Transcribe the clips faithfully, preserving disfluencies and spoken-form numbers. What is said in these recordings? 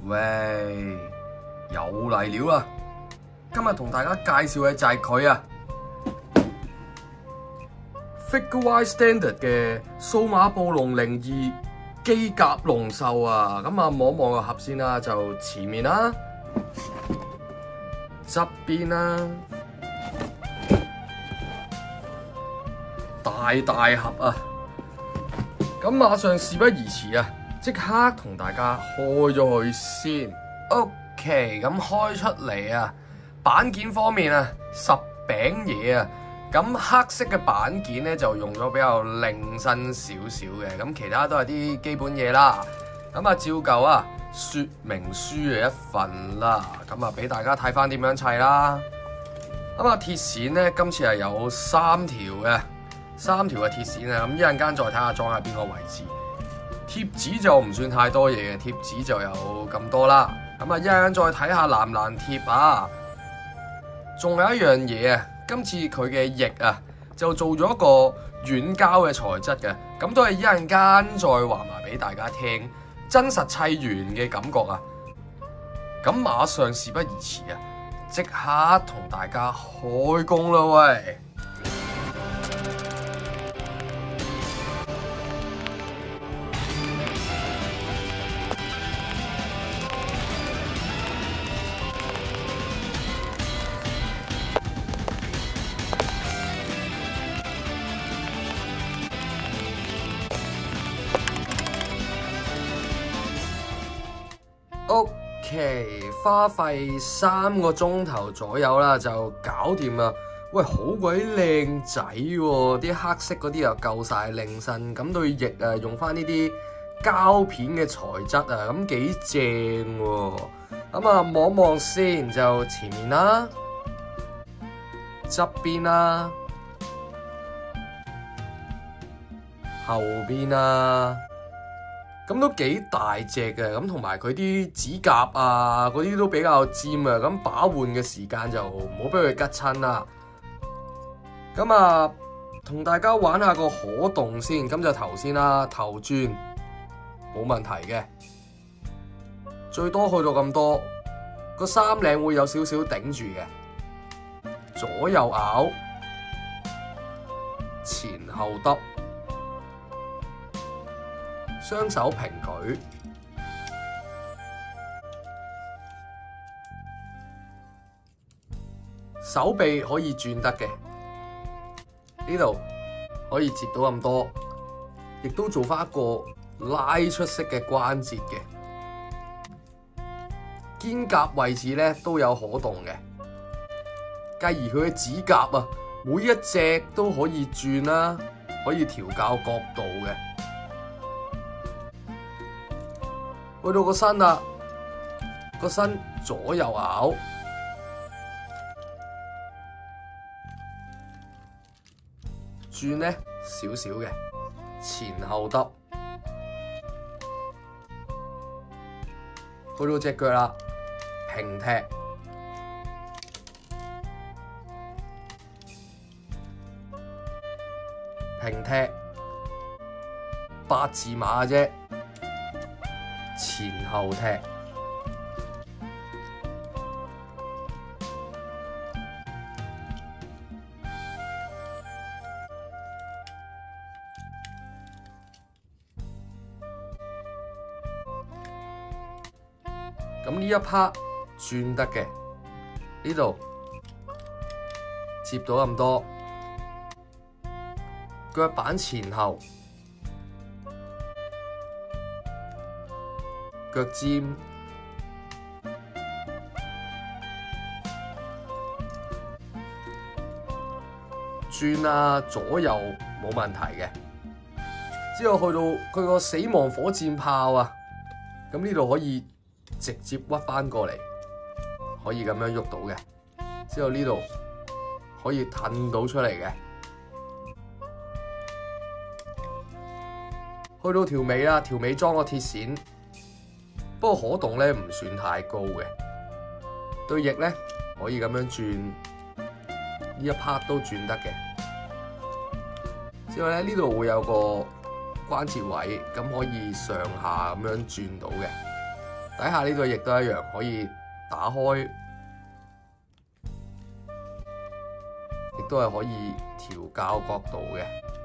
喂，又嚟料啦！今日同大家介紹嘅就係佢啊 ，Figurewise Standard 嘅數碼暴龍零二機甲龍獸啊！咁啊，望一望個盒先啦，就前面啦、側邊啦、大大盒啊！咁馬上事不宜遲啊！即刻同大家開咗佢先。OK， 咁開出嚟啊！板件方面啊，十餅嘢啊！咁黑色嘅板件咧就用咗比較另身少少嘅，咁其他都係啲基本嘢啦。咁啊，照舊啊，說明書嘅一份啦。咁啊，俾大家睇翻點樣砌啦。咁啊，鐵線咧今次係有三條嘅。三條嘅鐵線啊，咁一陣間再睇下裝喺邊個位置。貼紙就唔算太多嘢嘅，貼紙就有咁多啦。咁啊，一陣間再睇下難唔難貼啊。仲有一樣嘢啊，今次佢嘅翼啊，就做咗一個軟膠嘅材質嘅，咁都係一陣間再話埋俾大家聽，真實砌完嘅感覺啊。咁馬上事不宜遲啊，即刻同大家開工啦喂！OK， 花費三個鐘頭左右啦，就搞掂啦。喂，好鬼靚仔喎！啲黑色嗰啲又夠晒靚身，咁對翼啊用翻呢啲膠片嘅材質啊，咁幾正喎。咁啊，望望先，就前面啦、側邊啦、後邊啦。咁都幾大隻嘅，咁同埋佢啲指甲啊，嗰啲都比較尖啊，咁把玩嘅時間就唔好俾佢拮親啦。咁啊，同大家玩下個可動先，咁就頭先啦，頭轉冇問題嘅，最多去到咁多，個衫領會有少少頂住嘅，左右拗，前後耷。雙手平舉，手臂可以轉得嘅，呢度可以接到咁多，亦都做返一個拉出式嘅關節嘅，肩胛位置咧都有可動嘅，繼而佢嘅指甲啊，每一隻都可以轉啦，可以調校角度嘅。去到個身啦，個身左右拗，轉咧少少嘅，前後耷，去到隻腳啦，平踢，平踢，八字馬啫。前後踢，咁呢一 part 轉得嘅，呢度接到咁多，腳板前後。腳尖轉啊，左右冇問題嘅。之後去到佢個死亡火箭炮啊，咁呢度可以直接屈翻過嚟，可以咁樣喐到嘅。之後呢度可以褪到出嚟嘅。去到條尾啦，條尾裝個鐵線。不過可動咧唔算太高嘅，對翼咧可以咁樣轉，呢一 part 都轉得嘅。之後咧呢度會有個關節位，咁可以上下咁樣轉到嘅。 底下呢個亦都一樣可以打開，亦都係可以調校角度嘅。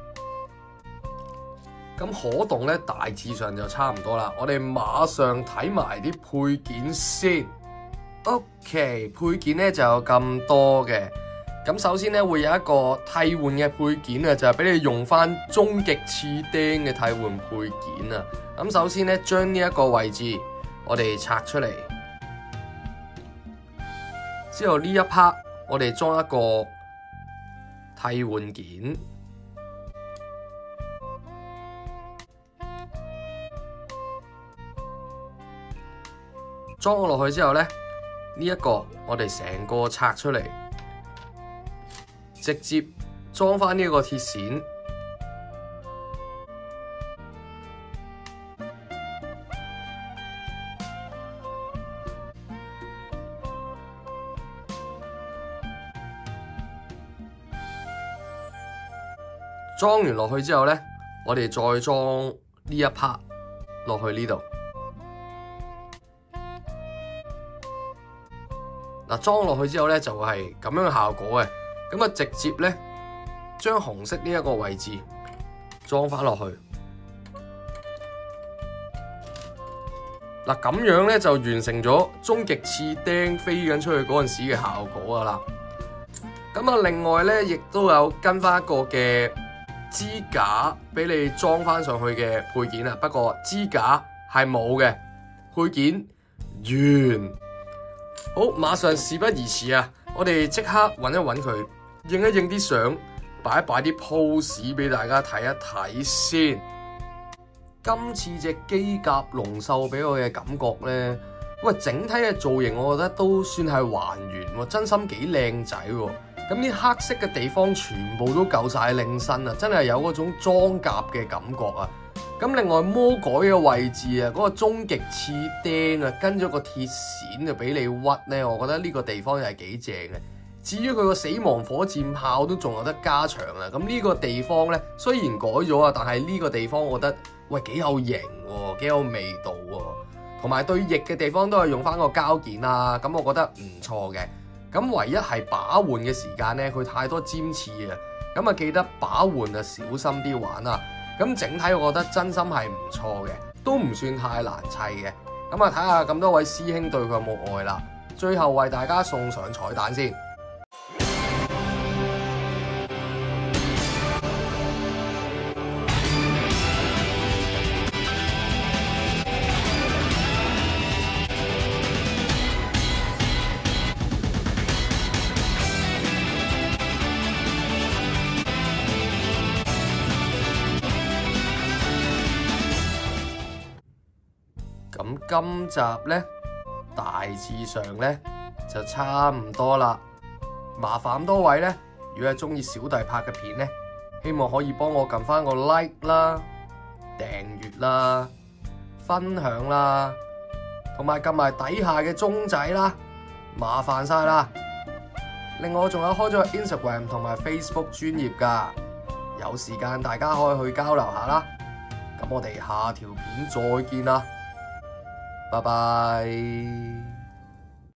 咁可動咧，大致上就差唔多啦。我哋馬上睇埋啲配件先。OK， 配件咧就有咁多嘅。咁首先咧會有一個替換嘅配件啊，就係俾你用翻終極次釘嘅替換配件啊。咁首先咧將呢一個位置我哋拆出嚟，之後呢一 part 我哋裝一個替換件，裝咗落去之後咧，呢一個我哋成個拆出嚟。直接裝返呢個鐵線，裝完落去之後咧，我哋再裝呢一 part 落去呢度。嗱，裝落去之後咧就係咁樣嘅效果嘅。咁啊，直接咧將紅色呢一個位置裝翻落去。嗱，咁樣咧就完成咗終極次釘飛緊出去嗰陣時嘅效果噶啦。咁啊，另外咧亦都有跟翻一個嘅支架俾你裝翻上去嘅配件啊。不過支架係冇嘅，配件完。好，馬上事不宜遲啊！我哋即刻揾一揾佢。影一影啲相，擺一擺啲 pose 俾大家睇一睇先。今次隻機甲龍獸俾我嘅感覺咧，喂，整體嘅造型我覺得都算係還原喎，真心幾靚仔喎。咁啲黑色嘅地方全部都夠晒靚身啊，真係有嗰種裝甲嘅感覺啊。咁另外魔改嘅位置啊，嗰、那個終極次釘啊，跟咗個鐵線就俾你屈咧，我覺得呢個地方又係幾正嘅。至於佢個死亡火箭炮都仲有得加長啊！咁呢個地方咧雖然改咗啊，但係呢個地方我覺得喂幾有型喎，幾有味道喎。同埋對翼嘅地方都係用翻個膠件啦，咁我覺得唔錯嘅。咁唯一係把玩嘅時間咧，佢太多尖刺啊，咁啊記得把玩啊小心啲玩啊。咁整體我覺得真心係唔錯嘅，都唔算太難砌嘅。咁啊睇下咁多位師兄對佢有冇愛啦。最後為大家送上彩蛋先。咁今集咧大致上咧就差唔多啦，麻煩咁多位咧，如果係中意小弟拍嘅片咧，希望可以幫我撳翻個 like 啦、訂閱啦、分享啦，同埋撳埋底下嘅鐘仔啦，麻煩晒啦。另外仲有開咗 Instagram 同埋 Facebook 專頁㗎，有時間大家可以去交流下啦。咁我哋下條片再見啦。拜拜。